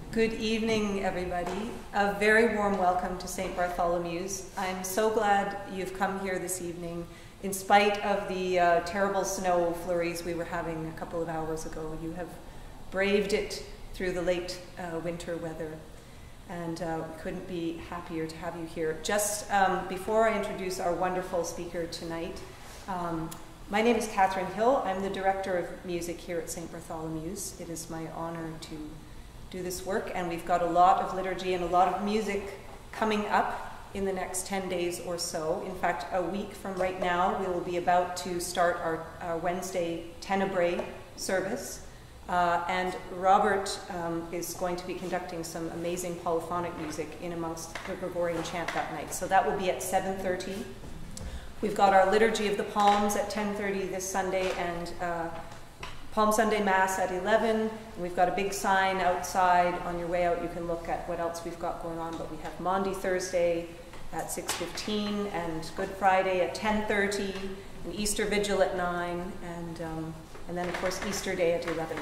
Good evening, everybody. A very warm welcome to St. Bartholomew's. I'm so glad you've come here this evening. In spite of the terrible snow flurries we were having a couple of hours ago, you have braved it through the late winter weather, and we couldn't be happier to have you here. Just before I introduce our wonderful speaker tonight, my name is Catherine Hill. I'm the Director of Music here at St. Bartholomew's. It is my honor to do this work, and we've got a lot of liturgy and a lot of music coming up in the next 10 days or so. In fact, a week from right now, we will be about to start our Wednesday Tenebrae service, and Robert is going to be conducting some amazing polyphonic music in amongst the Gregorian chant that night. So that will be at 7:30. We've got our Liturgy of the Palms at 10:30 this Sunday, and Palm Sunday Mass at 11, and we've got a big sign outside. On your way out, you can look at what else we've got going on, but we have Maundy Thursday at 6:15, and Good Friday at 10:30, and Easter Vigil at 9, and then, of course, Easter Day at 11.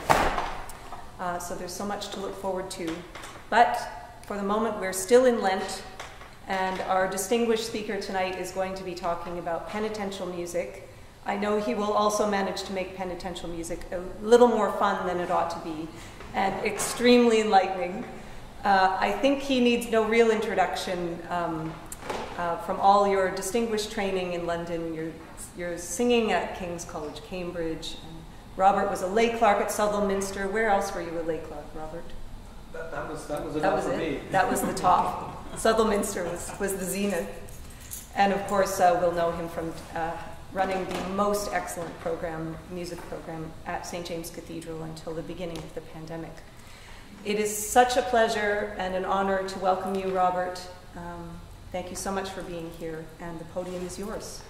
So there's so much to look forward to. But for the moment, we're still in Lent, and our distinguished speaker tonight is going to be talking about penitential music. I know he will also manage to make penitential music a little more fun than it ought to be, and extremely enlightening. I think he needs no real introduction from all your distinguished training in London. You're singing at King's College, Cambridge. And Robert was a lay clerk at Southwell Minster. Where else were you a lay clerk, Robert? That was enough for me. That was the top. Southwell Minster was the zenith. And of course, we'll know him from running the most excellent music program at St. James Cathedral until the beginning of the pandemic. It is such a pleasure and an honor to welcome you, Robert. Thank you so much for being here, and the podium is yours.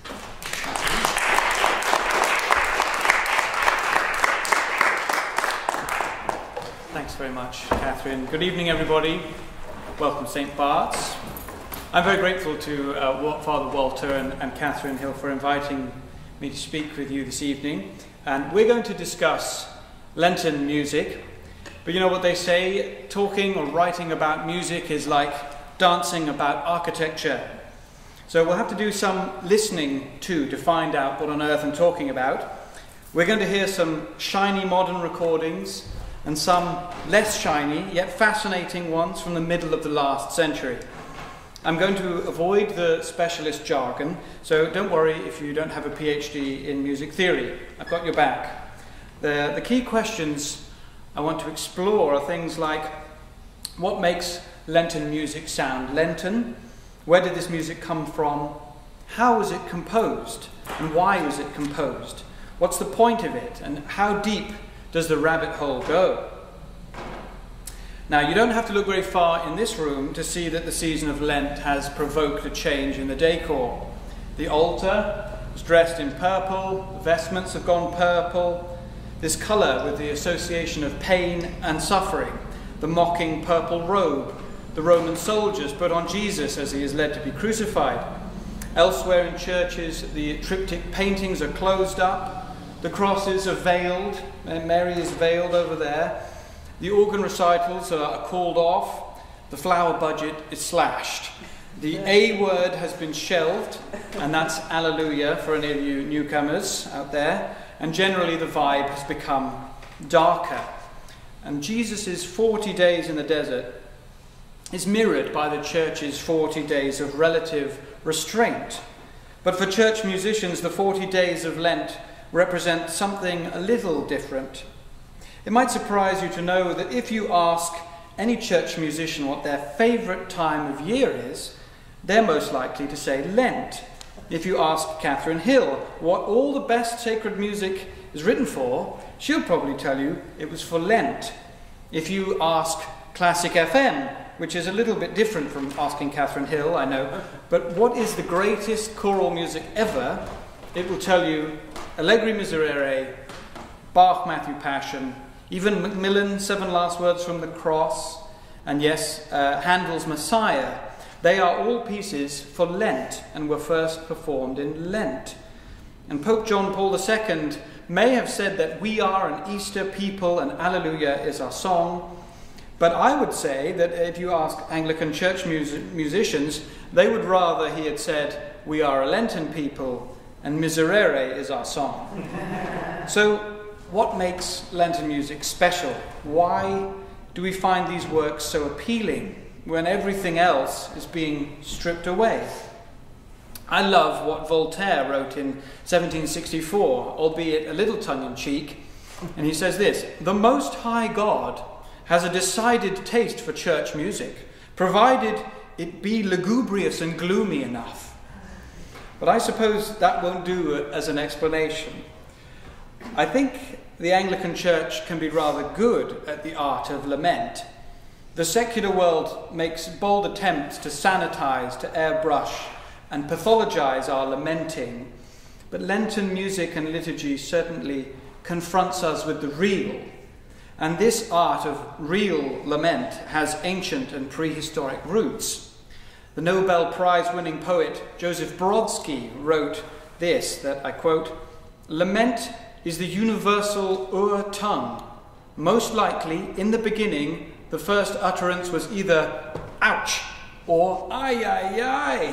Thanks very much, Catherine. Good evening, everybody. Welcome, St. Bart's. I'm very grateful to Father Walter and Catherine Hill for inviting me to speak with you this evening. And we're going to discuss Lenten music. But you know what they say, talking or writing about music is like dancing about architecture. So we'll have to do some listening too to find out what on earth I'm talking about. We're going to hear some shiny modern recordings and some less shiny yet fascinating ones from the middle of the last century. I'm going to avoid the specialist jargon, so don't worry if you don't have a PhD in music theory. I've got your back. The key questions I want to explore are things like, what makes Lenten music sound Lenten? Where did this music come from? How was it composed? And why was it composed? What's the point of it? And how deep does the rabbit hole go? Now, you don't have to look very far in this room to see that the season of Lent has provoked a change in the decor. The altar is dressed in purple, the vestments have gone purple, this colour with the association of pain and suffering, the mocking purple robe the Roman soldiers put on Jesus as he is led to be crucified. Elsewhere in churches, the triptych paintings are closed up, the crosses are veiled, and Mary is veiled over there. The organ recitals are called off, the flower budget is slashed. The A word has been shelved, and that's Alleluia for any of you newcomers out there, and generally the vibe has become darker. And Jesus' 40 days in the desert is mirrored by the church's 40 days of relative restraint. But for church musicians, the 40 days of Lent represent something a little different. It might surprise you to know that if you ask any church musician what their favourite time of year is, they're most likely to say Lent. If you ask Catherine Hill what all the best sacred music is written for, she'll probably tell you it was for Lent. If you ask Classic FM, which is a little bit different from asking Catherine Hill, I know, but what is the greatest choral music ever, it will tell you Allegri Miserere, Bach Matthew Passion, even Macmillan, Seven Last Words from the Cross, and yes, Handel's Messiah. They are all pieces for Lent and were first performed in Lent. And Pope John Paul II may have said that we are an Easter people and Alleluia is our song, But I would say that if you ask Anglican church musicians, they would rather he had said, "We are a Lenten people, and Miserere is our song." So what makes Lenten music special? Why do we find these works so appealing when everything else is being stripped away? I love what Voltaire wrote in 1764, albeit a little tongue-in-cheek, and he says this: "The Most High God has a decided taste for church music, provided it be lugubrious and gloomy enough." But I suppose that won't do as an explanation. I think the Anglican Church can be rather good at the art of lament. The secular world makes bold attempts to sanitize, to airbrush, and pathologize our lamenting. But Lenten music and liturgy certainly confronts us with the real. And this art of real lament has ancient and prehistoric roots. The Nobel Prize-winning poet Joseph Brodsky wrote this, that I quote, "Lament is the universal tongue. Most likely, in the beginning, the first utterance was either ouch or ay, ay, ay."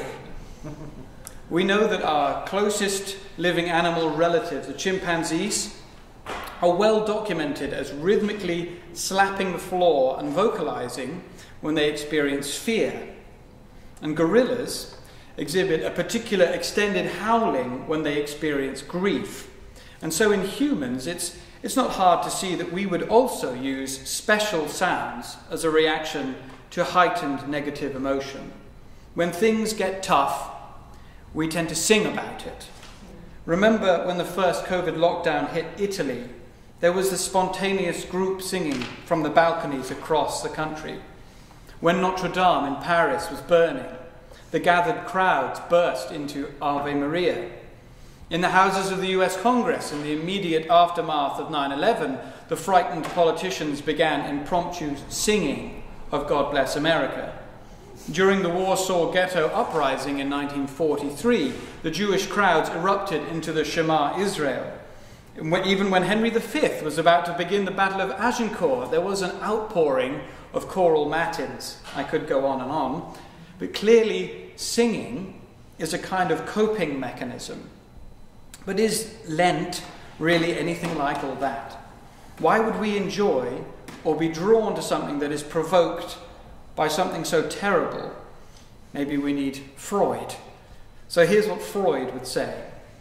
We know that our closest living animal relatives, the chimpanzees, are well documented as rhythmically slapping the floor and vocalizing when they experience fear. And gorillas exhibit a particular extended howling when they experience grief. And so in humans, it's not hard to see that we would also use special sounds as a reaction to heightened negative emotion. When things get tough, we tend to sing about it. Remember when the first COVID lockdown hit Italy, there was the spontaneous group singing from the balconies across the country. When Notre Dame in Paris was burning, the gathered crowds burst into Ave Maria. In the houses of the US Congress, in the immediate aftermath of 9/11, the frightened politicians began impromptu singing of God Bless America. During the Warsaw Ghetto Uprising in 1943, the Jewish crowds erupted into the Shema Israel. Even when Henry V was about to begin the Battle of Agincourt, there was an outpouring of choral matins. I could go on, but clearly singing is a kind of coping mechanism. But is Lent really anything like all that? Why would we enjoy or be drawn to something that is provoked by something so terrible? Maybe we need Freud. So here's what Freud would say: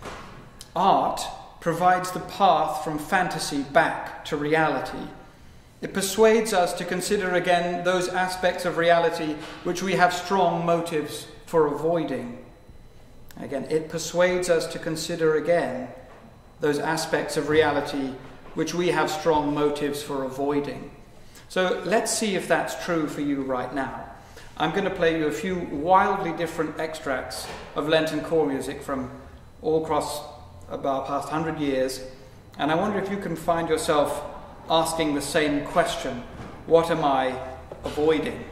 art provides the path from fantasy back to reality. It persuades us to consider again those aspects of reality which we have strong motives for avoiding. Again, it persuades us to consider again those aspects of reality which we have strong motives for avoiding. So let's see if that's true for you right now. I'm going to play you a few wildly different extracts of Lenten choral music from all across about past 100 years, and I wonder if you can find yourself asking the same question: what am I avoiding?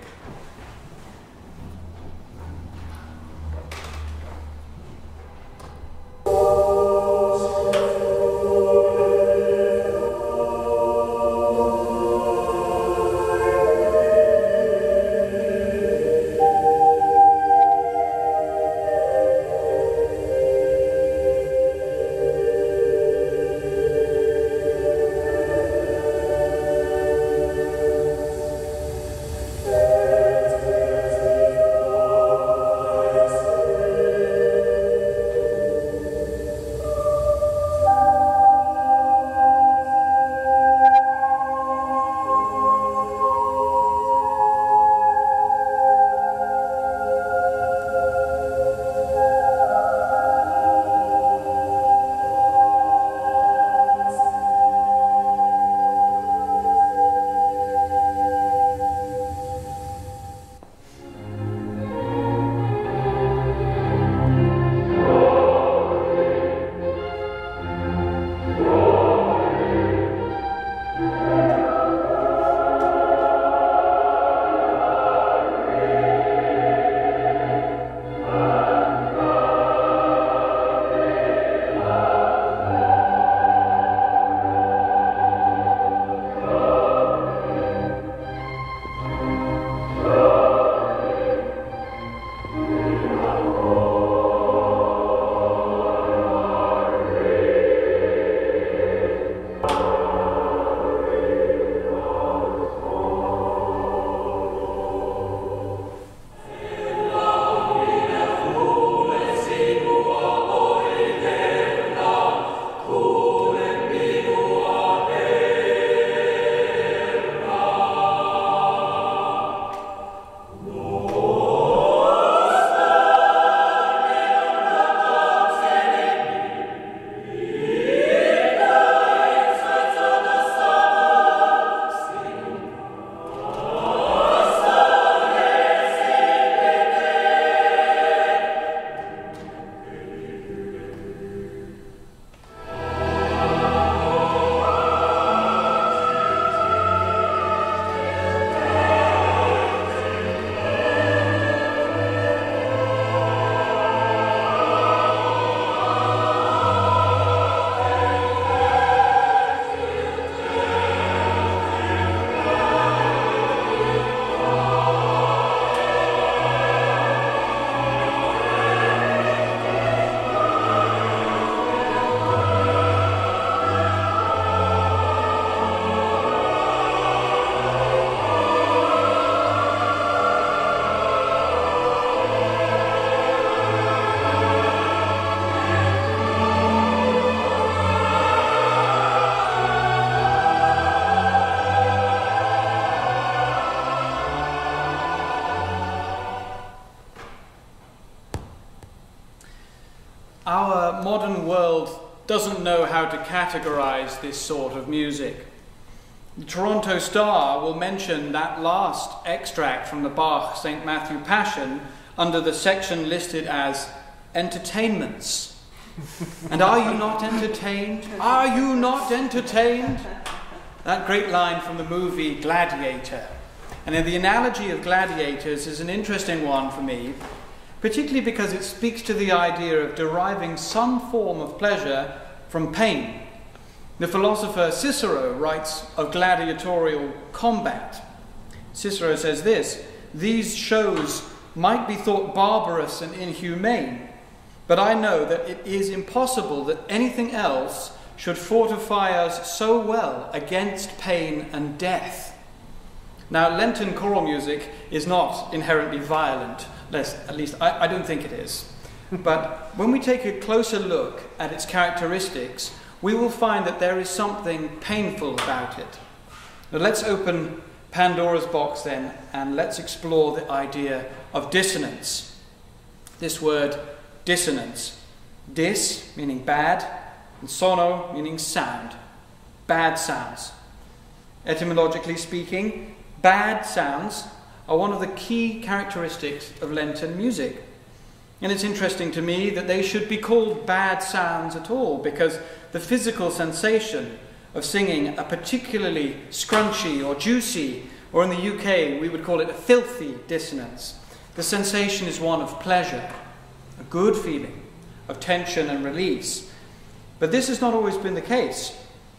modern world doesn't know how to categorize this sort of music. The Toronto Star will mention that last extract from the Bach St. Matthew Passion under the section listed as entertainments. And are you not entertained? Are you not entertained? That great line from the movie Gladiator. And the analogy of gladiators is an interesting one for me, particularly because it speaks to the idea of deriving some form of pleasure from pain. The philosopher Cicero writes of gladiatorial combat. Cicero says this: "These shows might be thought barbarous and inhumane, but I know that it is impossible that anything else should fortify us so well against pain and death." Now, Lenten choral music is not inherently violent, at least I don't think it is. But when we take a closer look at its characteristics, we will find that there is something painful about it. Now, let's open Pandora's box then, and let's explore the idea of dissonance. This word dissonance. Dis meaning bad, and sono meaning sound. Bad sounds. Etymologically speaking, bad sounds are one of the key characteristics of Lenten music. And it's interesting to me that they should be called bad sounds at all, because the physical sensation of singing a particularly scrunchy or juicy, or in the UK we would call it a filthy dissonance, the sensation is one of pleasure, a good feeling of tension and release. But this has not always been the case.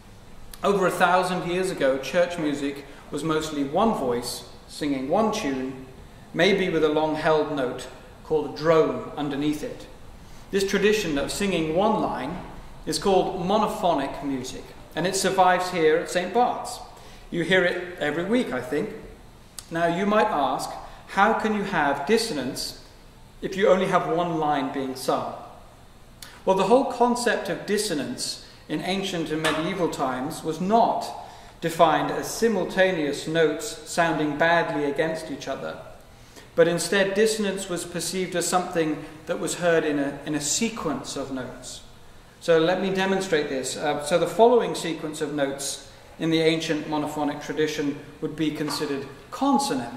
Over 1,000 years ago, church music was mostly one voice singing one tune, maybe with a long-held note called a drone underneath it. This tradition of singing one line is called monophonic music, and it survives here at St. Bart's. You hear it every week, I think. Now, you might ask, how can you have dissonance if you only have one line being sung? Well, the whole concept of dissonance in ancient and medieval times was not defined as simultaneous notes sounding badly against each other, but instead dissonance was perceived as something that was heard in a sequence of notes. So let me demonstrate this. So the following sequence of notes in the ancient monophonic tradition would be considered consonant.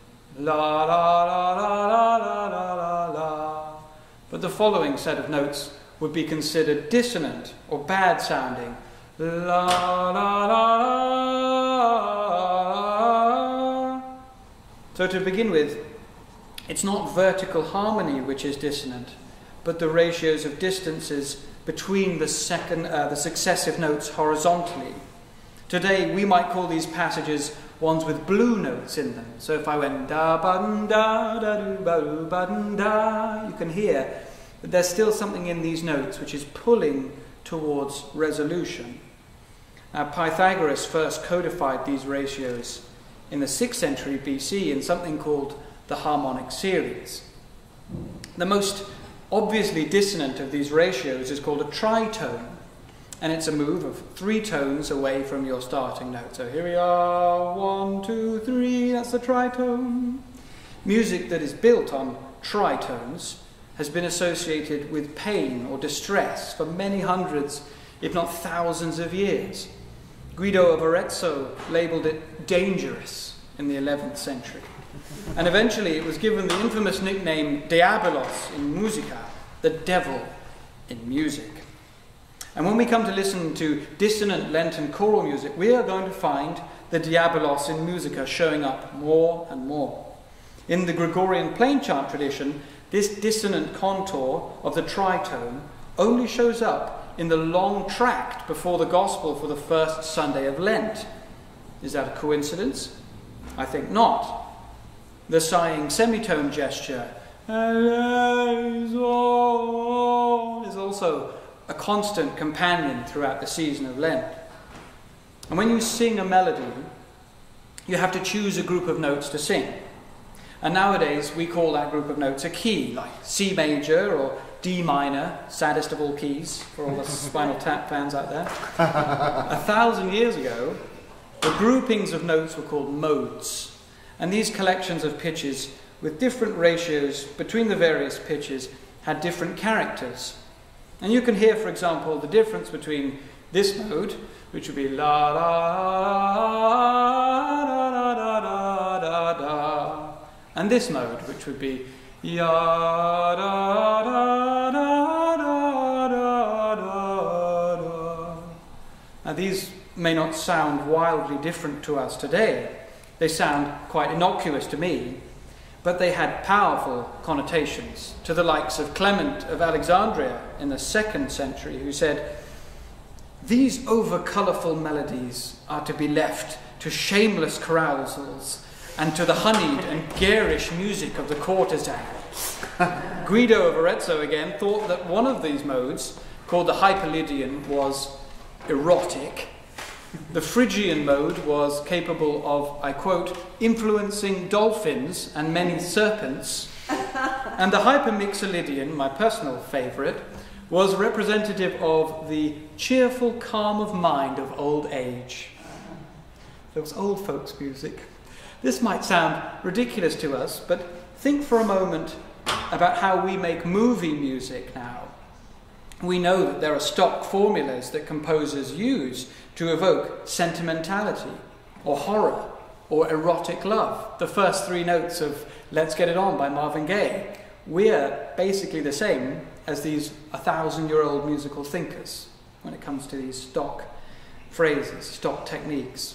La la la la la la la la. But the following set of notes would be considered dissonant or bad sounding. La la la la. So to begin with, it's not vertical harmony which is dissonant, but the ratios of distances between the successive notes horizontally. Today we might call these passages ones with blue notes in them. So if I went da ba da da do ba do ba da, you can hear that there's still something in these notes which is pulling towards resolution. Now, Pythagoras first codified these ratios in the 6th century BC in something called the harmonic series. The most obviously dissonant of these ratios is called a tritone, and it's a move of 3 tones away from your starting note. So here we are, 1, 2, 3, that's the tritone. Music that is built on tritones has been associated with pain or distress for many hundreds, if not thousands of years. Guido of Arezzo labelled it dangerous in the 11th century. And eventually it was given the infamous nickname Diabolos in musica, the devil in music. And when we come to listen to dissonant Lenten choral music, we are going to find the Diabolos in musica showing up more and more. In the Gregorian plain chant tradition, this dissonant contour of the tritone only shows up in the long tract before the Gospel for the first Sunday of Lent. Is that a coincidence? I think not. The sighing semitone gesture is also a constant companion throughout the season of Lent. And when you sing a melody, you have to choose a group of notes to sing. And nowadays we call that group of notes a key, like C major or D minor, saddest of all keys for all the Spinal Tap fans out there. 1,000 years ago, the groupings of notes were called modes. And these collections of pitches with different ratios between the various pitches had different characters. And you can hear, for example, the difference between this mode, which would be la la la da da da da da, and this mode, which would be ya da da da da da da da. Now these may not sound wildly different to us today. They sound quite innocuous to me, but they had powerful connotations to the likes of Clement of Alexandria in the 2nd century, who said, "These over-colourful melodies are to be left to shameless carousals and to the honeyed and garish music of the courtesan." Guido of Arezzo again thought that one of these modes, called the Hyperlydian, was erotic. The Phrygian mode was capable of, I quote, influencing dolphins and many serpents. And the Hypermixolydian, my personal favourite, was representative of the cheerful calm of mind of old age. There was old folks' music. This might sound ridiculous to us, but think for a moment about how we make movie music now. We know that there are stock formulas that composers use to evoke sentimentality, or horror, or erotic love. The first 3 notes of Let's Get It On by Marvin Gaye. We're basically the same as these 1,000-year-old musical thinkers when it comes to these stock phrases, stock techniques.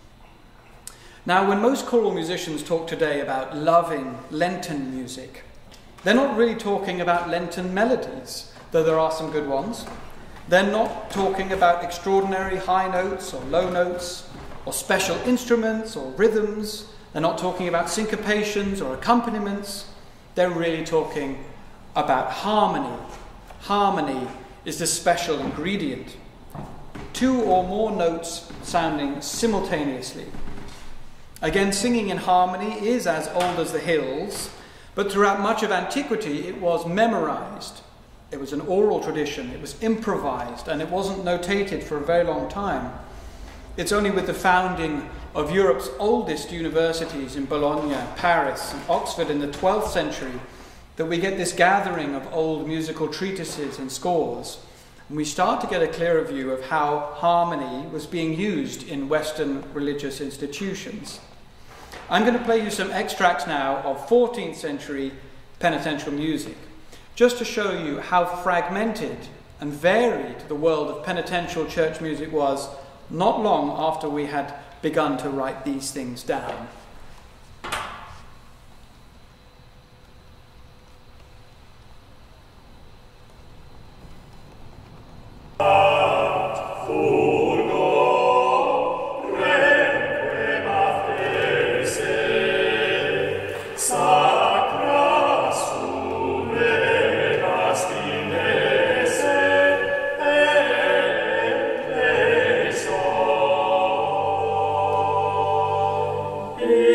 Now, when most choral musicians talk today about loving Lenten music, they're not really talking about Lenten melodies, though there are some good ones. They're not talking about extraordinary high notes or low notes, or special instruments or rhythms. They're not talking about syncopations or accompaniments. They're really talking about harmony. Harmony is the special ingredient. 2 or more notes sounding simultaneously. Again, singing in harmony is as old as the hills, but throughout much of antiquity it was memorized. It was an oral tradition, it was improvised, and it wasn't notated for a very long time. It's only with the founding of Europe's oldest universities in Bologna, Paris, and Oxford in the 12th century that we get this gathering of old musical treatises and scores. And we start to get a clearer view of how harmony was being used in Western religious institutions. I'm going to play you some extracts now of 14th century penitential music, just to show you how fragmented and varied the world of penitential church music was not long after we had begun to write these things down. Amen.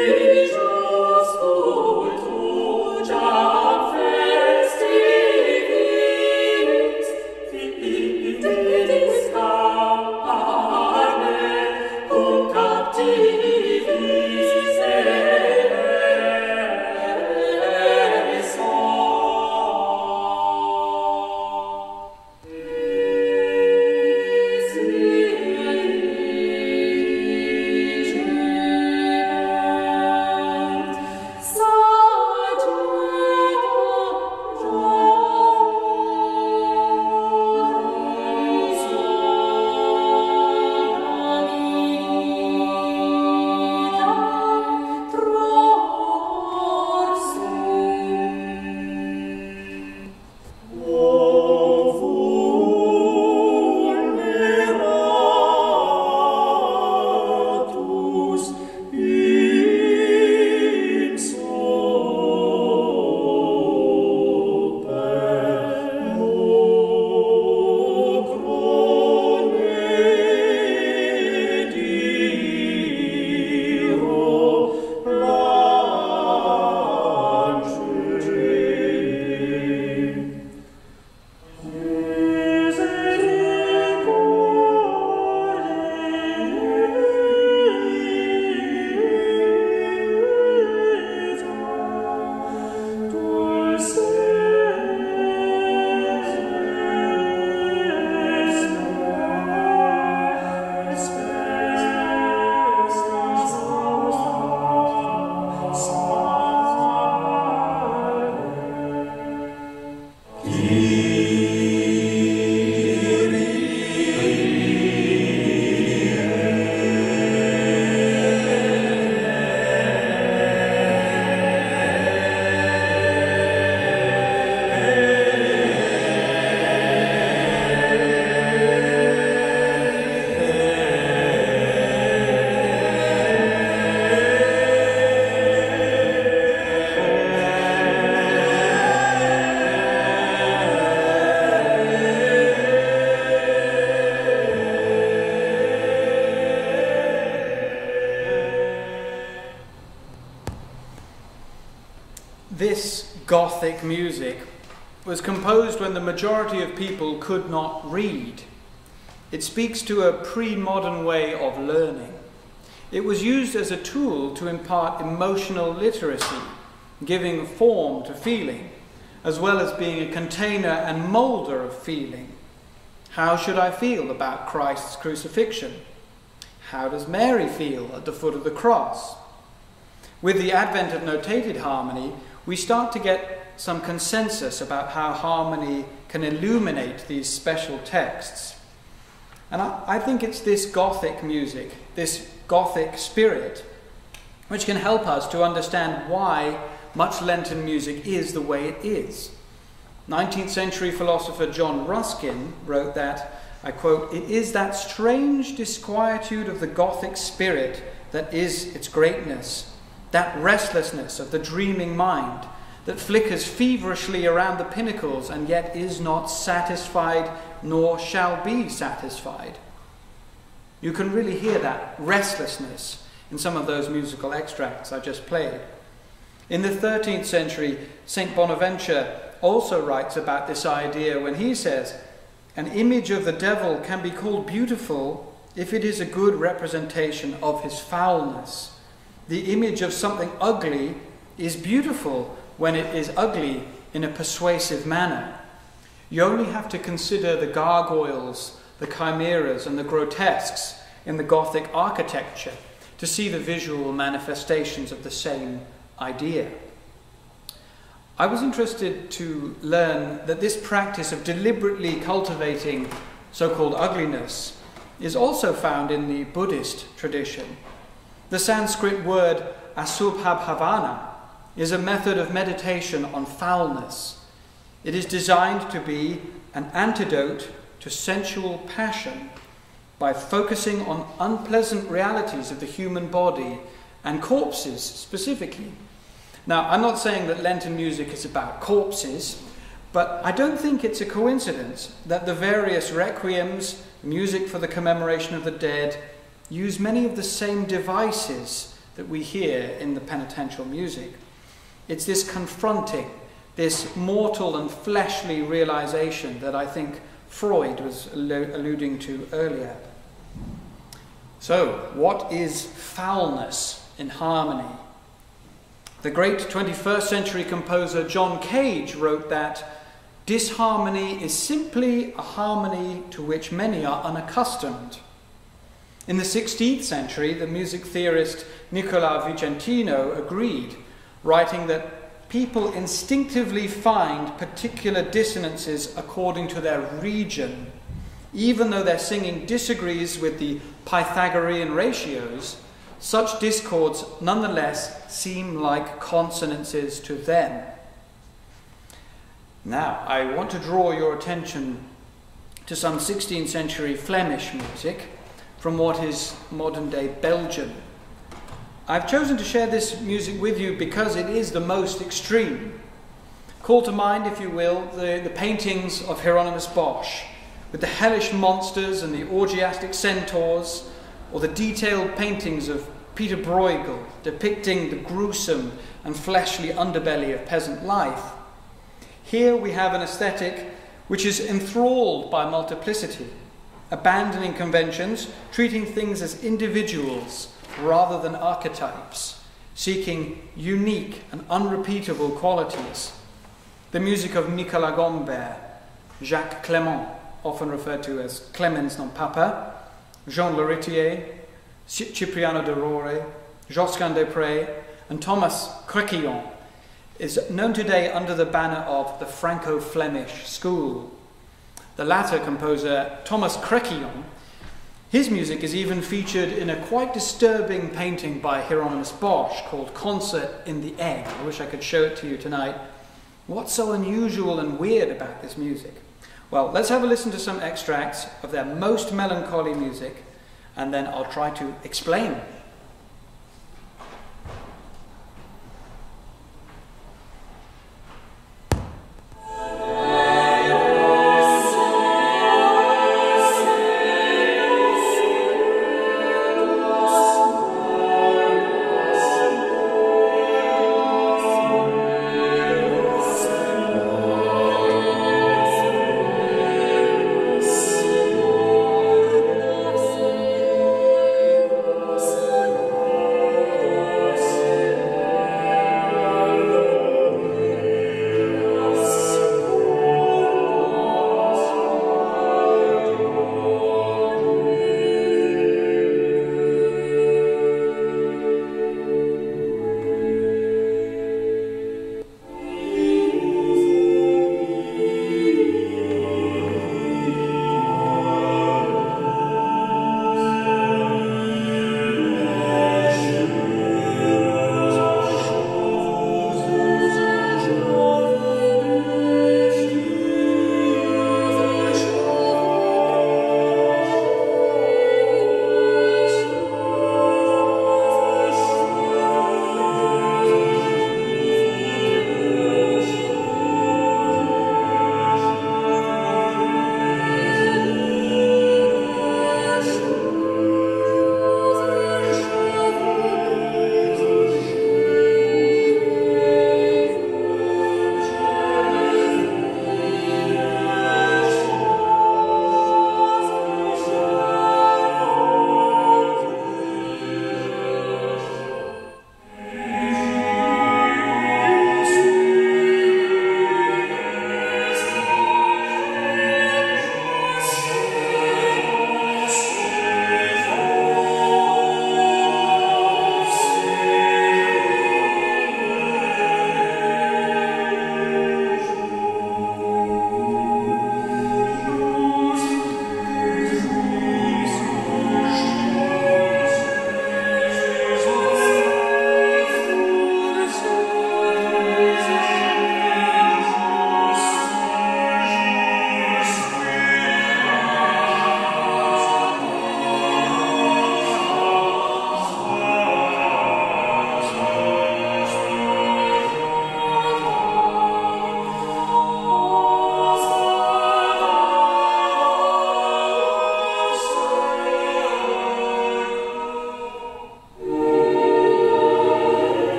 this Gothic music was composed when the majority of people could not read. It speaks to a pre-modern way of learning. It was used as a tool to impart emotional literacy, giving form to feeling, as well as being a container and moulder of feeling. How should I feel about Christ's crucifixion? How does Mary feel at the foot of the cross? With the advent of notated harmony, we start to get some consensus about how harmony can illuminate these special texts. And I think it's this Gothic music, this Gothic spirit, which can help us to understand why much Lenten music is the way it is. 19th century philosopher John Ruskin wrote that, I quote, "It is that strange disquietude of the Gothic spirit that is its greatness, that restlessness of the dreaming mind that flickers feverishly around the pinnacles and yet is not satisfied nor shall be satisfied." You can really hear that restlessness in some of those musical extracts I just played. In the 13th century, St. Bonaventure also writes about this idea when he says, "An image of the devil can be called beautiful if it is a good representation of his foulness. The image of something ugly is beautiful when it is ugly in a persuasive manner. You only have to consider the gargoyles, the chimeras, and the grotesques in the Gothic architecture to see the visual manifestations of the same idea." I was interested to learn that this practice of deliberately cultivating so-called ugliness is also found in the Buddhist tradition. The Sanskrit word asubhabhavana is a method of meditation on foulness. It is designed to be an antidote to sensual passion by focusing on unpleasant realities of the human body and corpses specifically. Now, I'm not saying that Lenten music is about corpses, but I don't think it's a coincidence that the various requiems, music for the commemoration of the dead, use many of the same devices that we hear in the penitential music. It's this confronting, this mortal and fleshly realization that I think Freud was alluding to earlier. So, what is foulness in harmony? The great 21st century composer John Cage wrote that disharmony is simply a harmony to which many are unaccustomed. In the 16th century, the music theorist Nicola Vicentino agreed, writing that people instinctively find particular dissonances according to their region. Even though their singing disagrees with the Pythagorean ratios, such discords nonetheless seem like consonances to them. Now, I want to draw your attention to some 16th century Flemish music from what is modern-day Belgium. I've chosen to share this music with you because it is the most extreme. Call to mind, if you will, the paintings of Hieronymus Bosch, with the hellish monsters and the orgiastic centaurs, or the detailed paintings of Peter Bruegel depicting the gruesome and fleshly underbelly of peasant life. Here we have an aesthetic which is enthralled by multiplicity, abandoning conventions, treating things as individuals rather than archetypes, seeking unique and unrepeatable qualities. The music of Nicolas Gombert, Jacques Clément, often referred to as Clemens non Papa, Jean Loritier, Cipriano de Rore, Josquin des Prés, and Thomas Crequillon, is known today under the banner of the Franco-Flemish school. The latter composer, Thomas Crequillon, his music is even featured in a quite disturbing painting by Hieronymus Bosch called Concert in the Egg. I wish I could show it to you tonight. What's so unusual and weird about this music? Well, let's have a listen to some extracts of their most melancholy music, and then I'll try to explain.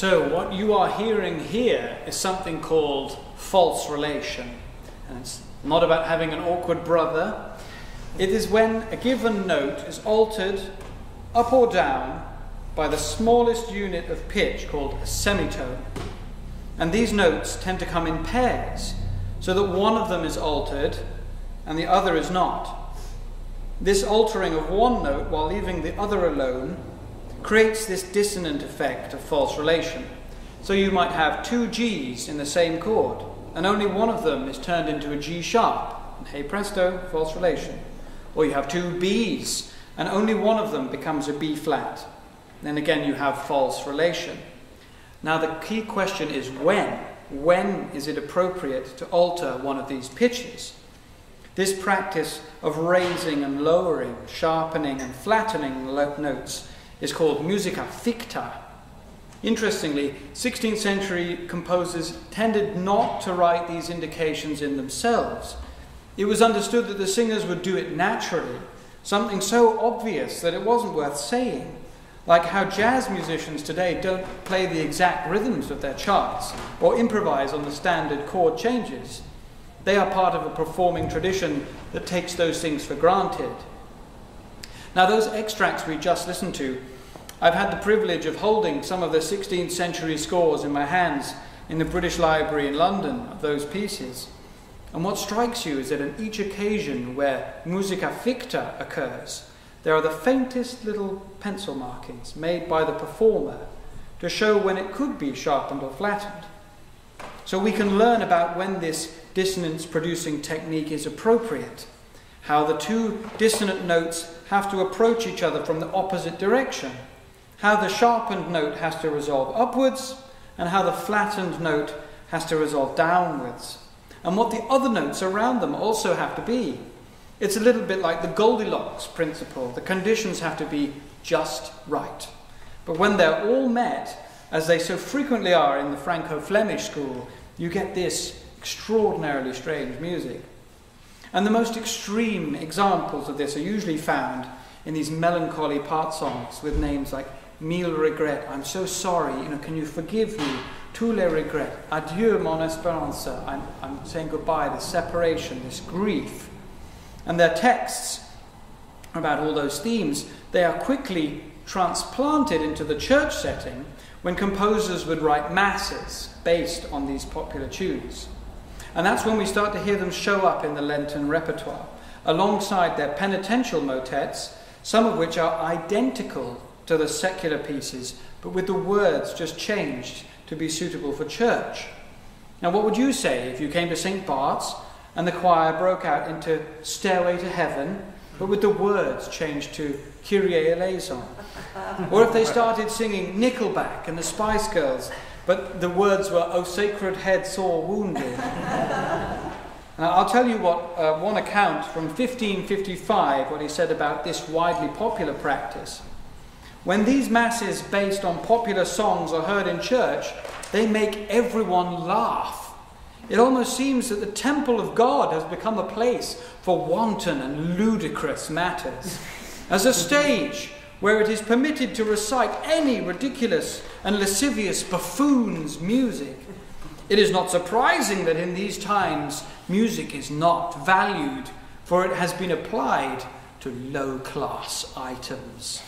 So what you are hearing here is something called false relation. And it's not about having an awkward brother. It is when a given note is altered up or down by the smallest unit of pitch called a semitone. And these notes tend to come in pairs, so that one of them is altered and the other is not. This altering of one note while leaving the other alone creates this dissonant effect of false relation. So you might have two G's in the same chord, and only one of them is turned into a G sharp, and hey presto, false relation. Or you have two B's, and only one of them becomes a B flat. Then again you have false relation. Now the key question is when? When is it appropriate to alter one of these pitches? This practice of raising and lowering, sharpening and flattening notes is called musica ficta. Interestingly, 16th century composers tended not to write these indications in themselves. It was understood that the singers would do it naturally, something so obvious that it wasn't worth saying. Like how jazz musicians today don't play the exact rhythms of their charts or improvise on the standard chord changes. They are part of a performing tradition that takes those things for granted. Now those extracts we just listened to, I've had the privilege of holding some of the 16th century scores in my hands in the British Library in London of those pieces. And what strikes you is that on each occasion where musica ficta occurs, there are the faintest little pencil markings made by the performer to show when it could be sharpened or flattened. So we can learn about when this dissonance-producing technique is appropriate, how the two dissonant notes have to approach each other from the opposite direction, how the sharpened note has to resolve upwards, and how the flattened note has to resolve downwards, and what the other notes around them also have to be. It's a little bit like the Goldilocks principle. The conditions have to be just right. But when they're all met, as they so frequently are in the Franco-Flemish school, you get this extraordinarily strange music. And the most extreme examples of this are usually found in these melancholy part songs with names like Mille regrets, I'm so sorry, can you forgive me? Tous les regrets, adieu mon espérance, I'm saying goodbye, this separation, this grief. And their texts about all those themes, they are quickly transplanted into the church setting when composers would write masses based on these popular tunes. And that's when we start to hear them show up in the Lenten repertoire, alongside their penitential motets, some of which are identical to the secular pieces, but with the words just changed to be suitable for church. Now what would you say if you came to St. Bart's and the choir broke out into Stairway to Heaven, but with the words changed to Kyrie eleison? Or if they started singing Nickelback and the Spice Girls, but the words were, O sacred head sore wounded. Now, I'll tell you what one account from 1555, what he said about this widely popular practice. When these masses based on popular songs are heard in church, they make everyone laugh. It almost seems that the temple of God has become a place for wanton and ludicrous matters, as a stage where it is permitted to recite any ridiculous and lascivious buffoon's music. It is not surprising that in these times music is not valued, for it has been applied to low-class items.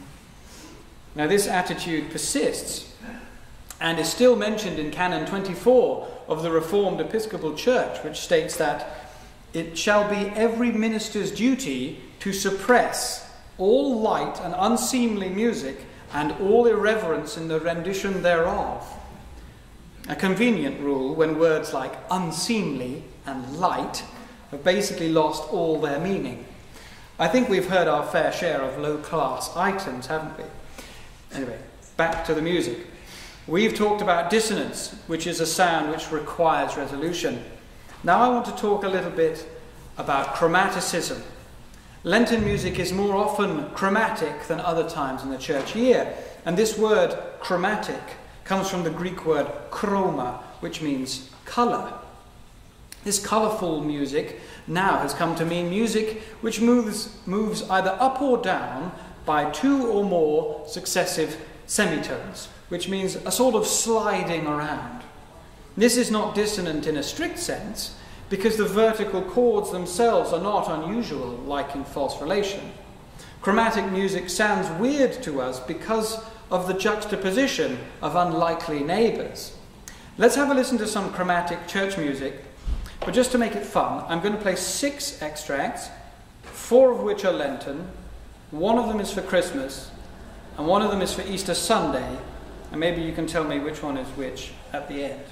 Now this attitude persists and is still mentioned in Canon 24 of the Reformed Episcopal Church, which states that it shall be every minister's duty to suppress all light and unseemly music and all irreverence in the rendition thereof. A convenient rule when words like unseemly and light have basically lost all their meaning. I think we've heard our fair share of low-class items, haven't we? Anyway, back to the music. We've talked about dissonance, which is a sound which requires resolution. Now I want to talk a little bit about chromaticism. Lenten music is more often chromatic than other times in the church year, and this word chromatic comes from the Greek word chroma, which means colour. This colourful music now has come to mean music which moves either up or down by two or more successive semitones, which means a sort of sliding around. This is not dissonant in a strict sense, because the vertical chords themselves are not unusual, like in false relation. Chromatic music sounds weird to us because of the juxtaposition of unlikely neighbours. Let's have a listen to some chromatic church music, but just to make it fun, I'm going to play 6 extracts, 4 of which are Lenten, 1 of them is for Christmas, and 1 of them is for Easter Sunday, and maybe you can tell me which one is which at the end.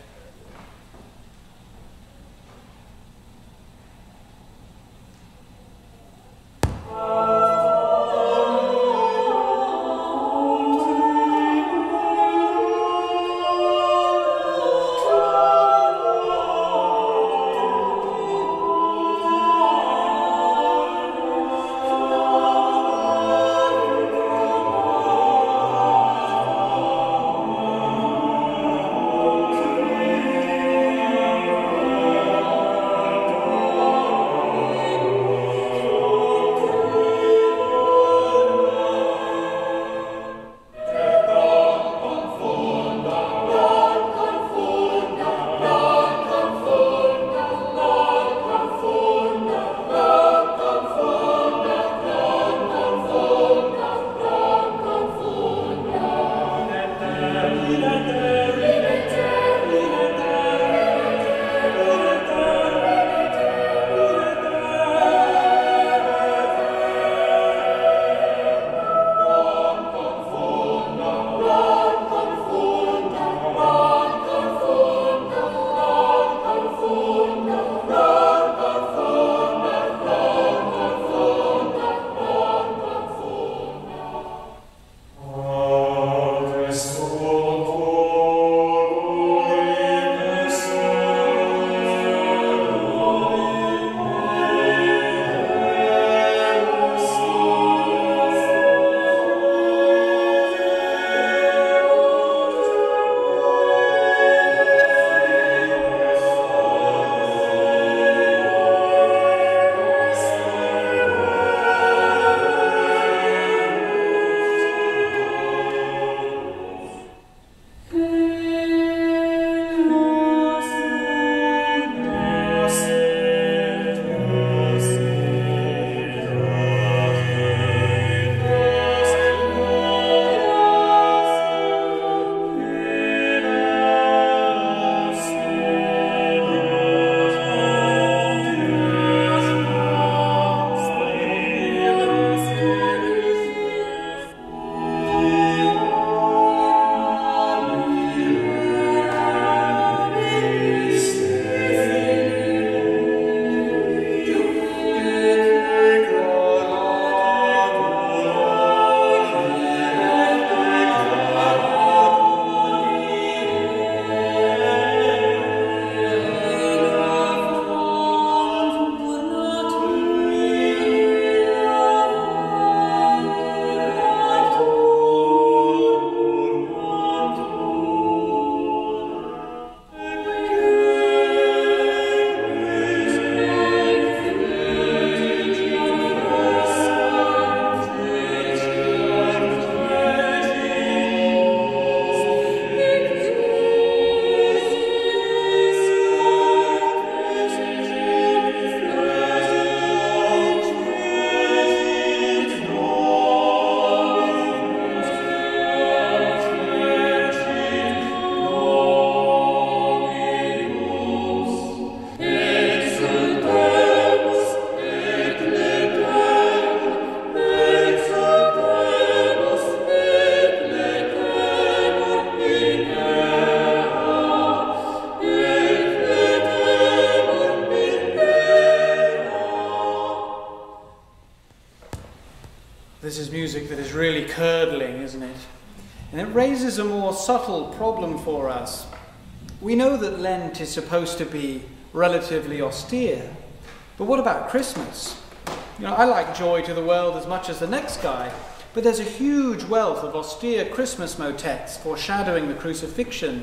This is music that is really curdling, isn't it? And it raises a more subtle problem for us. We know that Lent is supposed to be relatively austere, but what about Christmas? You know, I like Joy to the World as much as the next guy, but there's a huge wealth of austere Christmas motets foreshadowing the crucifixion.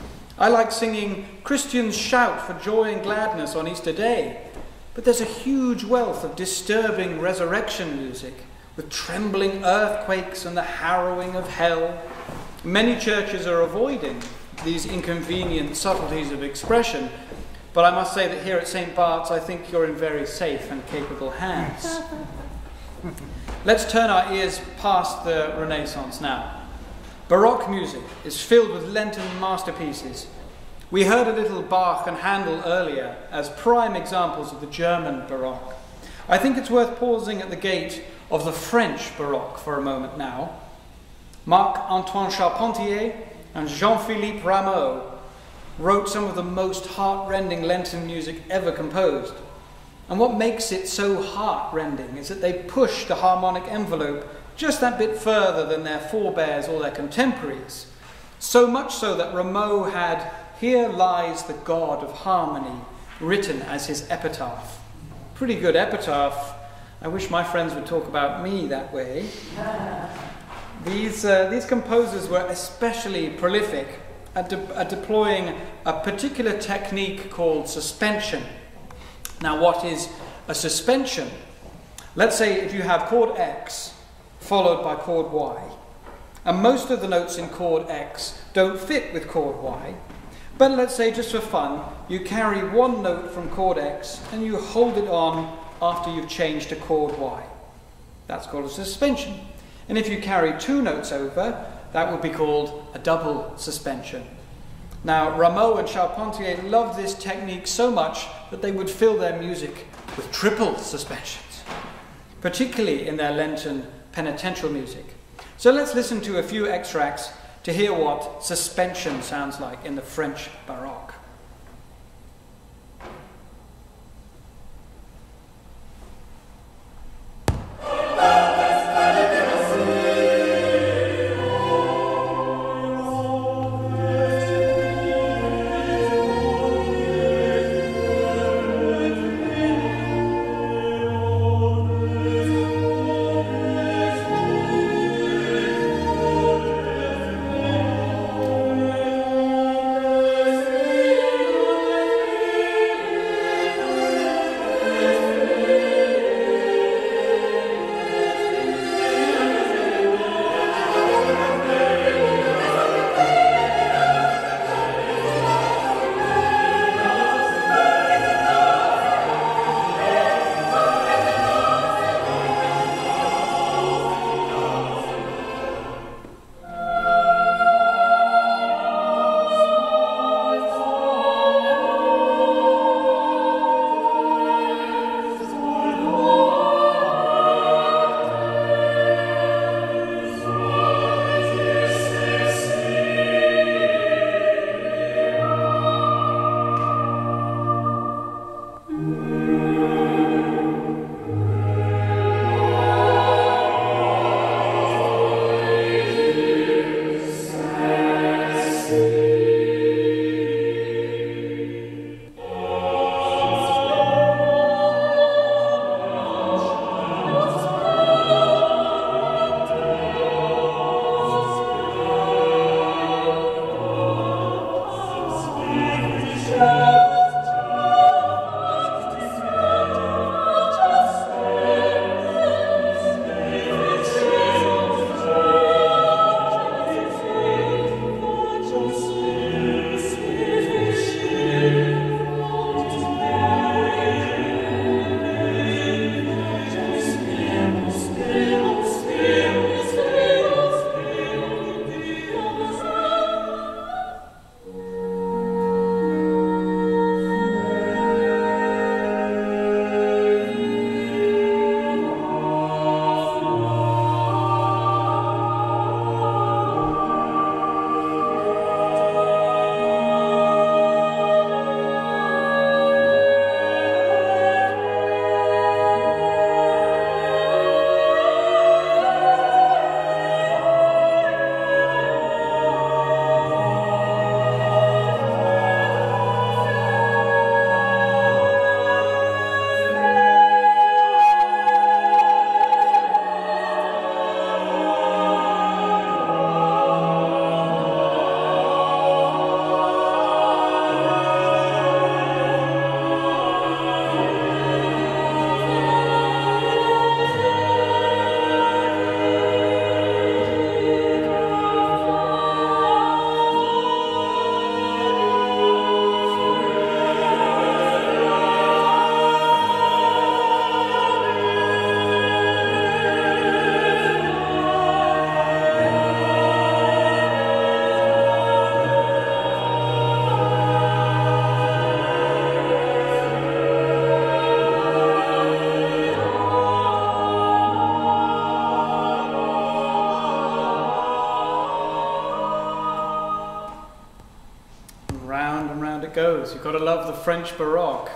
I like singing Christians Shout for Joy and Gladness on Easter Day, but there's a huge wealth of disturbing resurrection music with trembling earthquakes and the harrowing of hell. Many churches are avoiding these inconvenient subtleties of expression, but I must say that here at St. Bart's, I think you're in very safe and capable hands. Let's turn our ears past the Renaissance now. Baroque music is filled with Lenten masterpieces. We heard a little Bach and Handel earlier as prime examples of the German Baroque. I think it's worth pausing at the gate of the French Baroque for a moment now. Marc-Antoine Charpentier and Jean-Philippe Rameau wrote some of the most heart-rending Lenten music ever composed. And what makes it so heart-rending is that they push the harmonic envelope just that bit further than their forebears or their contemporaries. So much so that Rameau had "Here lies the God of harmony" written as his epitaph. Pretty good epitaph. I wish my friends would talk about me that way. These composers were especially prolific at deploying a particular technique called suspension. Now, what is a suspension? Let's say if you have chord X followed by chord Y, and most of the notes in chord X don't fit with chord Y, but let's say just for fun, you carry one note from chord X and you hold it on after you've changed to chord Y. That's called a suspension. And if you carry two notes over, that would be called a double suspension. Now, Rameau and Charpentier loved this technique so much that they would fill their music with triple suspensions, particularly in their Lenten penitential music. So let's listen to a few extracts to hear what suspension sounds like in the French Baroque. Amen. goes. You've got to love the French Baroque.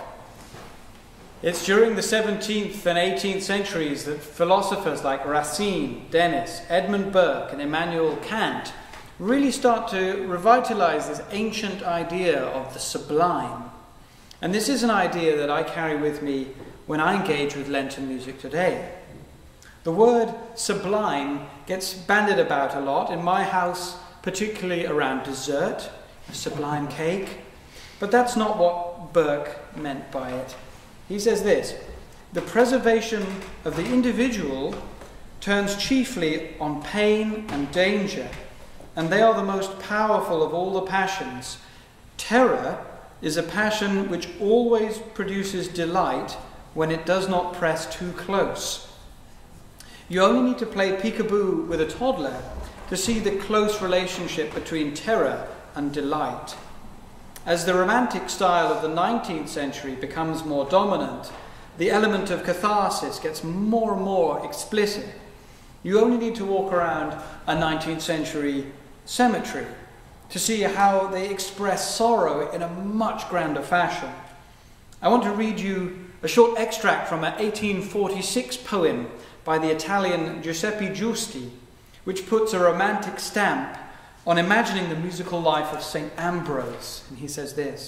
It's during the 17th and 18th centuries that philosophers like Racine, Denis, Edmund Burke and Immanuel Kant really start to revitalize this ancient idea of the sublime. And this is an idea that I carry with me when I engage with Lenten music today. The word sublime gets bandied about a lot in my house, particularly around dessert, a sublime cake. But that's not what Burke meant by it. He says this: the preservation of the individual turns chiefly on pain and danger, and they are the most powerful of all the passions. Terror is a passion which always produces delight when it does not press too close. You only need to play peekaboo with a toddler to see the close relationship between terror and delight. As the romantic style of the 19th century becomes more dominant, the element of catharsis gets more and more explicit. You only need to walk around a 19th century cemetery to see how they express sorrow in a much grander fashion. I want to read you a short extract from an 1846 poem by the Italian Giuseppe Giusti, which puts a romantic stamp on imagining the musical life of St. Ambrose. And he says this: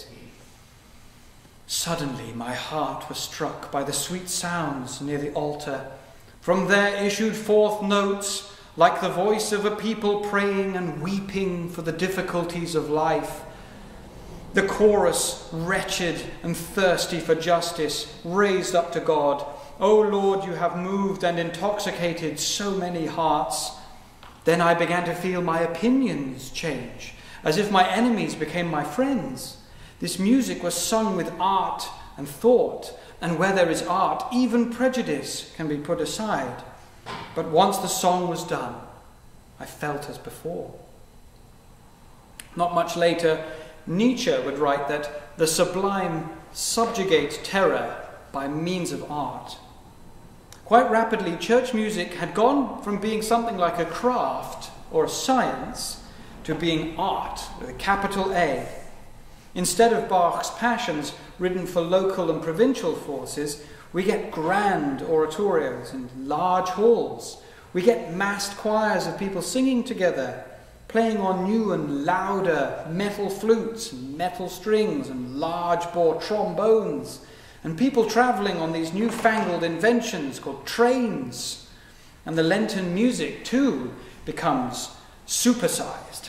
"Suddenly my heart was struck by the sweet sounds near the altar. From there issued forth notes like the voice of a people praying and weeping for the difficulties of life. The chorus, wretched and thirsty for justice, raised up to God, 'O Lord, you have moved and intoxicated so many hearts.' Then I began to feel my opinions change, as if my enemies became my friends. This music was sung with art and thought, and where there is art, even prejudice can be put aside. But once the song was done, I felt as before." Not much later, Nietzsche would write that the sublime subjugates terror by means of art. Quite rapidly, church music had gone from being something like a craft or a science to being art with a capital A. Instead of Bach's Passions written for local and provincial forces, we get grand oratorios and large halls. We get massed choirs of people singing together, playing on new and louder metal flutes and metal strings and large bore trombones, and people travelling on these newfangled inventions called trains. And the Lenten music, too, becomes supersized.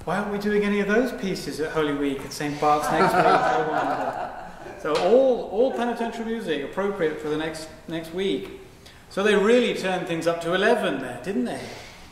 why aren't we doing any of those pieces at Holy Week at St. Bart's next week? I wonder. So all penitential music appropriate for the next week. So they really turned things up to 11 there, didn't they?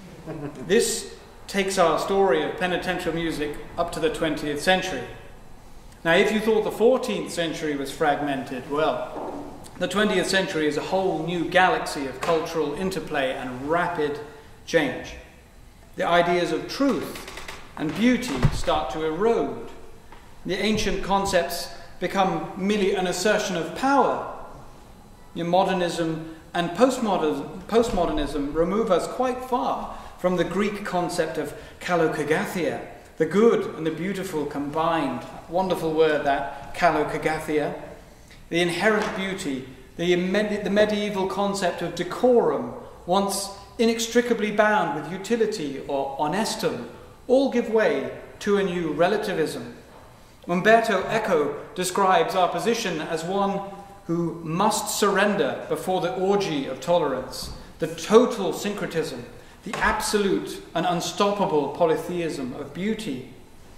This takes our story of penitential music up to the 20th century. Now, if you thought the 14th century was fragmented, well, the 20th century is a whole new galaxy of cultural interplay and rapid change. The ideas of truth and beauty start to erode. The ancient concepts become merely an assertion of power. Your modernism and postmodernism remove us quite far from the Greek concept of kalokagathia, the good and the beautiful combined. Wonderful word, that, kalokagathia. The inherent beauty, the medieval concept of decorum, once inextricably bound with utility or honestum, all give way to a new relativism. Umberto Eco describes our position as one who must surrender before the orgy of tolerance, the total syncretism, the absolute and unstoppable polytheism of beauty.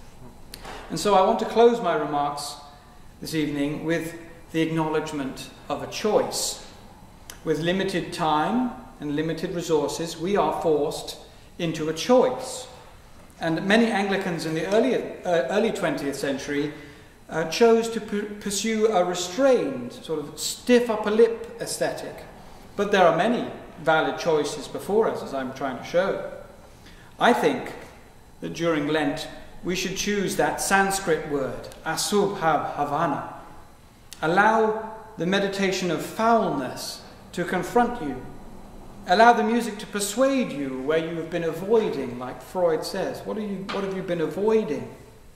And so I want to close my remarks this evening with the acknowledgement of a choice. With limited time and limited resources, we are forced into a choice. And many Anglicans in the early 20th century chose to pursue a restrained, sort of stiff upper lip aesthetic. But there are many valid choices before us, as I'm trying to show. I think that during Lent we should choose that Sanskrit word, asubhavana. Allow the meditation of foulness to confront you. Allow the music to persuade you where you have been avoiding, like Freud says. What have you been avoiding?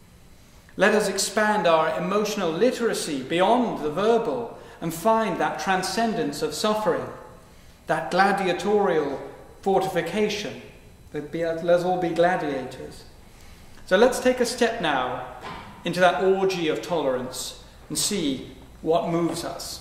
Let us expand our emotional literacy beyond the verbal and find that transcendence of suffering, that gladiatorial fortification. Let's all be gladiators. So let's take a step now into that orgy of tolerance and see what moves us.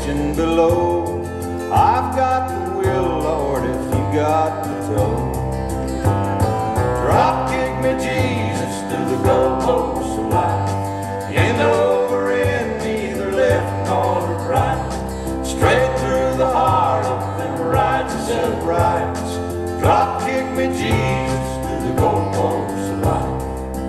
question below. I've got the will, Lord, if you got the toe. Drop kick me, Jesus, through the goalposts of life. End over end, neither left nor right. Straight through the heart of them righteous and rights. Drop kick me, Jesus, through the goalposts of life.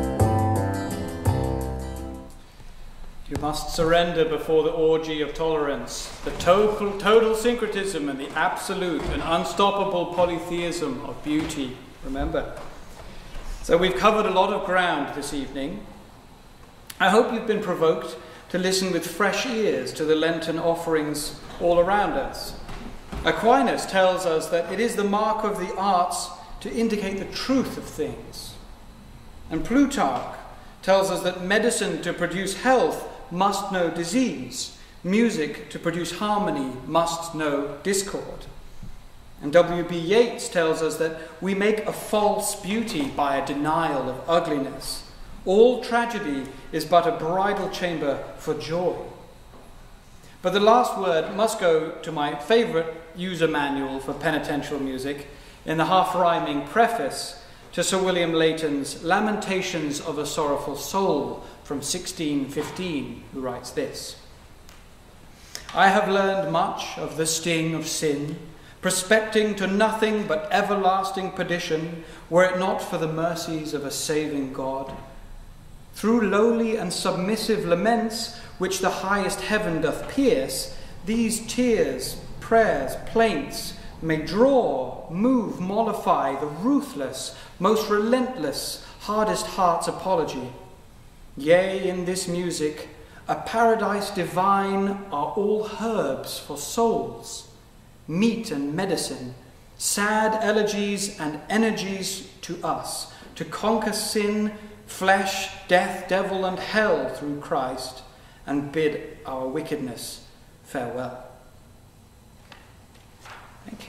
You must surrender before the orgy of tolerance, the total syncretism and the absolute and unstoppable polytheism of beauty. Remember. So we've covered a lot of ground this evening. I hope you've been provoked to listen with fresh ears to the Lenten offerings all around us. Aquinas tells us that it is the mark of the arts to indicate the truth of things. And Plutarch tells us that medicine to produce health must know disease. Music to produce harmony must know discord. And W.B. Yeats tells us that we make a false beauty by a denial of ugliness. All tragedy is but a bridal chamber for joy. But the last word must go to my favourite user manual for penitential music in the half-rhyming preface to Sir William Leighton's Lamentations of a Sorrowful Soul from 1615, who writes this: I have learned much of the sting of sin, prospecting to nothing but everlasting perdition, were it not for the mercies of a saving God. Through lowly and submissive laments, which the highest heaven doth pierce, these tears, prayers, plaints, may draw, move, mollify the ruthless, most relentless, hardest heart's apology. Yea, in this music, a paradise divine are all herbs for souls, meat and medicine, sad elegies and energies to us, to conquer sin, flesh, death, devil, and hell through Christ, and bid our wickedness farewell. Thank you.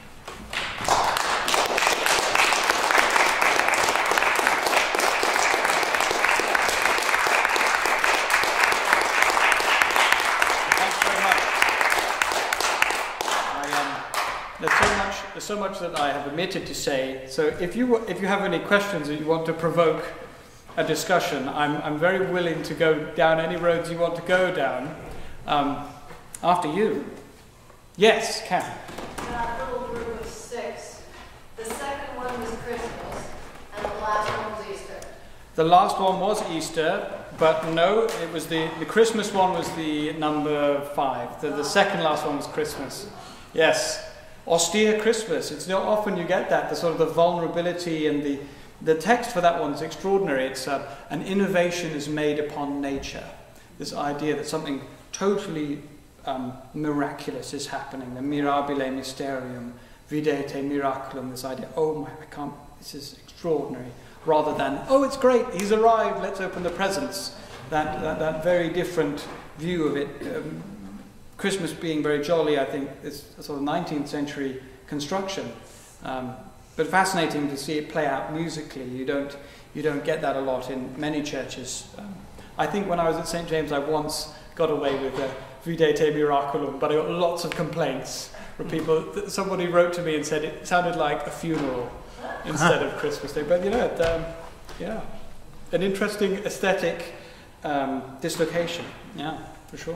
There's so much that I have omitted to say. So if you have any questions or you want to provoke a discussion, I'm very willing to go down any roads you want to go down. After you. Yes, Cam. That little group of 6. The second one was Christmas, and the last one was Easter. The last one was Easter, but no, it was the Christmas one was the number 5. The second last one was Christmas. Yes. Austere Christmas. It's not often you get that, the sort of the vulnerability, and the text for that one's extraordinary. It's an innovation is made upon nature. This idea that something totally miraculous is happening. The mirabile mysterium, videte miraculum. This idea, oh my, I can't. This is extraordinary. Rather than, oh, it's great, he's arrived. Let's open the presents. That very different view of it. Christmas being very jolly, I think, is a sort of 19th century construction, but fascinating to see it play out musically. You don't get that a lot in many churches. I think when I was at St. James, I once got away with a Videte Miraculum, but I got lots of complaints from people. Somebody wrote to me and said it sounded like a funeral instead of Christmas Day. But yeah, an interesting aesthetic dislocation. Yeah, for sure.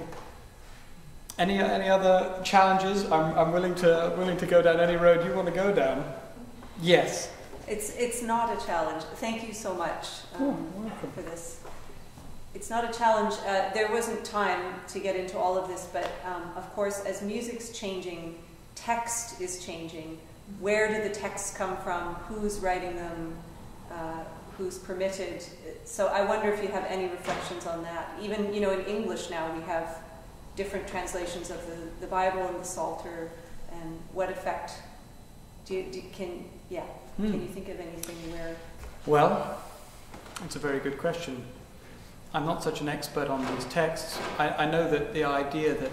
Any other challenges? I'm willing to go down any road you want to go down. Yes. It's not a challenge. Thank you so much for this. It's not a challenge. There wasn't time to get into all of this, but of course, as music's changing, text is changing. Where do the texts come from? Who's writing them? Who's permitted? So I wonder if you have any reflections on that. Even in English now we have different translations of the Bible and the Psalter, and what effect can you think of anything where? Well, it's a very good question. I'm not such an expert on these texts. I know that the idea that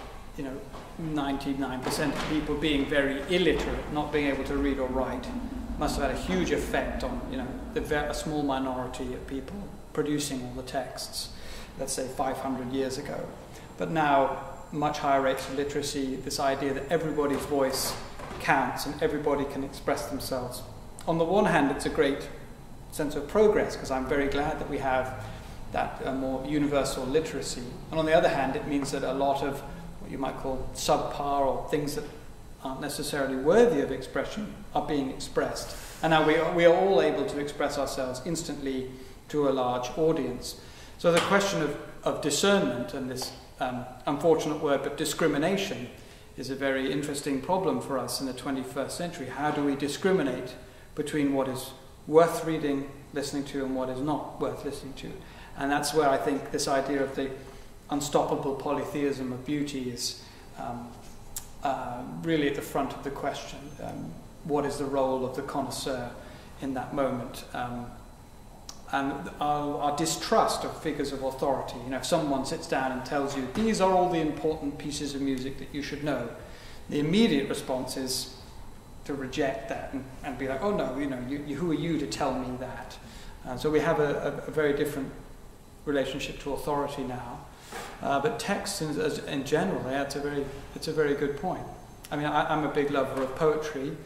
99% of people being very illiterate, not being able to read or write, must have had a huge effect on a small minority of people producing all the texts, let's say 500 years ago. But now much higher rates of literacy, this idea that everybody's voice counts and everybody can express themselves. On the one hand, it's a great sense of progress, because I'm very glad that we have that more universal literacy. And on the other hand, it means that a lot of what you might call subpar or things that aren't necessarily worthy of expression are being expressed. And now we are all able to express ourselves instantly to a large audience. So the question of discernment, and this unfortunate word, but discrimination, is a very interesting problem for us in the 21st century. How do we discriminate between what is worth reading, listening to, and what is not worth listening to? And that's where I think this idea of the unstoppable polytheism of beauty is really at the front of the question. What is the role of the connoisseur in that moment? And our distrust of figures of authority. You know, if someone sits down and tells you, these are all the important pieces of music that you should know, the immediate response is to reject that and be like, oh no, you know, who are you to tell me that? So we have a very different relationship to authority now. But text in general, yeah, it's a very good point. I mean, I'm a big lover of poetry,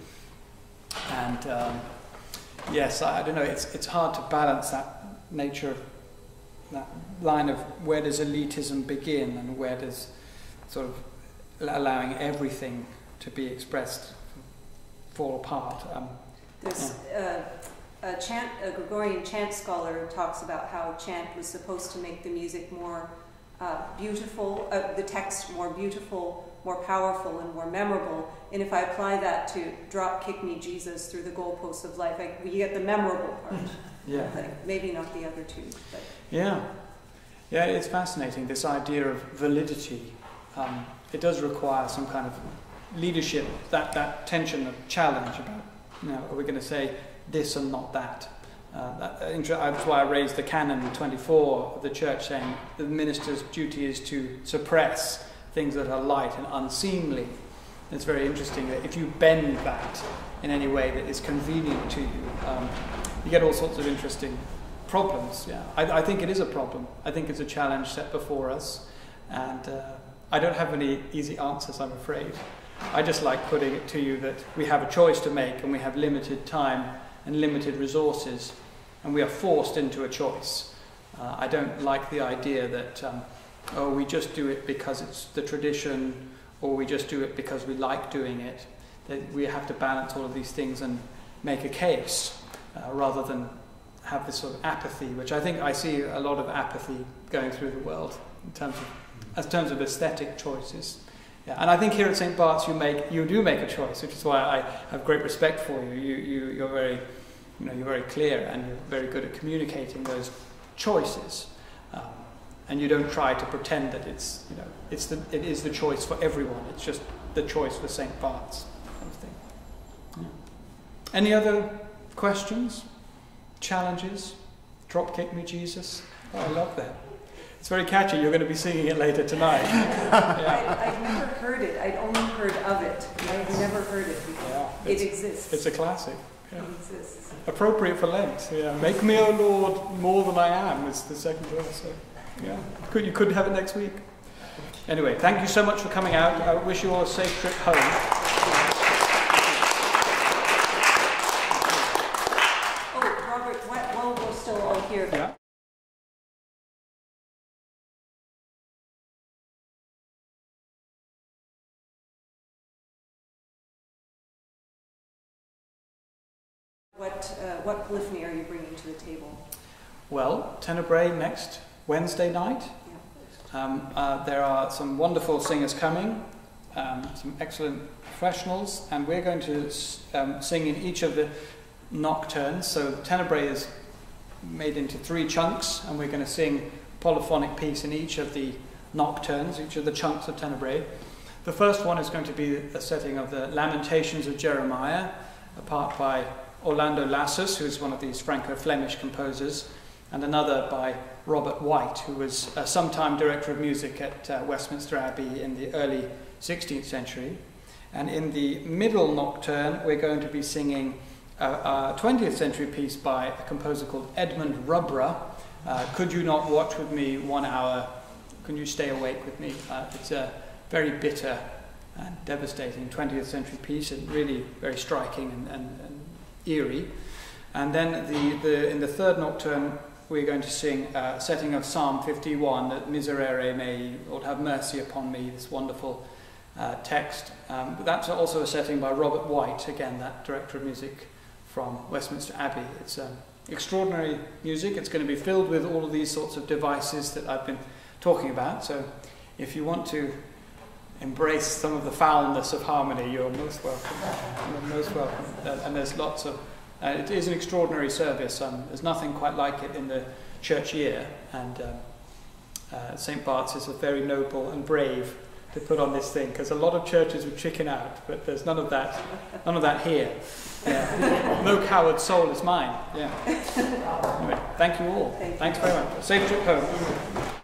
and yes, I don't know, it's hard to balance that nature, that line of where does elitism begin and where does sort of allowing everything to be expressed fall apart. There's a Gregorian chant scholar talks about how chant was supposed to make the music more beautiful, the text more beautiful, more powerful, and more memorable. And if I apply that to drop kick me Jesus through the goalposts of life, you get the memorable part. Yeah. Maybe not the other two. But. Yeah. Yeah, it's fascinating, this idea of validity. It does require some kind of leadership, that tension of challenge about, you know, are we going to say this and not that? That's why I raised the Canon 24 of the Church, saying the minister's duty is to suppress things that are light and unseemly. It's very interesting that if you bend that in any way that is convenient to you, you get all sorts of interesting problems. Yeah, I think it is a problem. I think it's a challenge set before us, and I don't have any easy answers, I'm afraid. I just like putting it to you that we have a choice to make, and we have limited time and limited resources, and we are forced into a choice. I don't like the idea that we just do it because it's the tradition, or we just do it because we like doing it. That we have to balance all of these things and make a case, rather than have this sort of apathy, which I think I see a lot of apathy going through the world in terms of aesthetic choices. Yeah, and I think here at St. Bart's you do make a choice, which is why I have great respect for you. You're very clear, and you're very good at communicating those choices, and you don't try to pretend that it is the choice for everyone. It's just the choice for St. Bart's kind of thing. Yeah. Any other questions, challenges? Drop kick me Jesus. Oh, I love that. It's very catchy. You're going to be singing it later tonight. Yeah. I've never heard it. I'd only heard of it. I've never heard it before. Yeah, it exists. It's a classic. Yeah. It exists. Appropriate for Lent. Yeah. Make me, O Lord, more than I am is the second verse. So, yeah. You could have it next week. Anyway, thank you so much for coming out. I wish you all a safe trip home. Oh, Robert, while we're still all here. Yeah. What polyphony are you bringing to the table? Well, Tenebrae next Wednesday night. Yeah. There are some wonderful singers coming, some excellent professionals, and we're going to sing in each of the nocturnes. So Tenebrae is made into 3 chunks, and we're going to sing a polyphonic piece in each of the nocturnes, each of the chunks of Tenebrae. The first one is going to be a setting of the Lamentations of Jeremiah, a part by Orlando Lassus, who is one of these Franco-Flemish composers, and another by Robert White, who was a sometime director of music at Westminster Abbey in the early 16th century. And in the middle nocturne, we're going to be singing a 20th century piece by a composer called Edmund Rubbra, Could You Not Watch With Me 1 Hour? Can You Stay Awake With Me? It's very bitter and devastating 20th century piece, and really very striking and eerie. And then in the third nocturne, we're going to sing a setting of Psalm 51, that Miserere may, Lord have mercy upon me, this wonderful text. That's also a setting by Robert White, again, that director of music from Westminster Abbey. It's extraordinary music. It's going to be filled with all of these sorts of devices that I've been talking about. So if you want to embrace some of the foulness of harmony, you're most welcome. You're most welcome. And there's lots of... it is an extraordinary service. There's nothing quite like it in the church year. And St. Bart's is a very noble and brave to put on this thing, because a lot of churches would chicken out, but there's none of that here. Yeah. No coward soul is mine. Yeah. Anyway, thank you all. Thanks very much. Safe trip home.